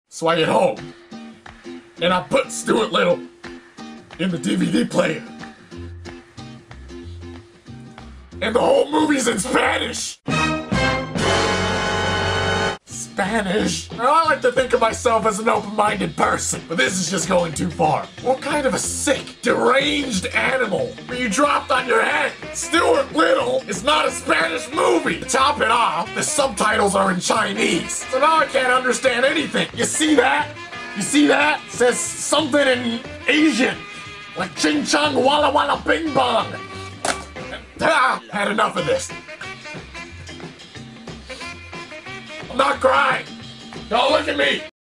So I get home, and I put Stuart Little in the DVD player. And the whole movie's in Spanish! Spanish? Now, I like to think of myself as an open-minded person, but this is just going too far. What kind of a sick, deranged animal were you dropped on your head? Stuart Little is not a Spanish movie! To top it off, the subtitles are in Chinese, so now I can't understand anything. You see that? You see that? It says something in Asian, like ching chong walla walla bing bong. Had enough of this. I'm not crying. Don't look at me.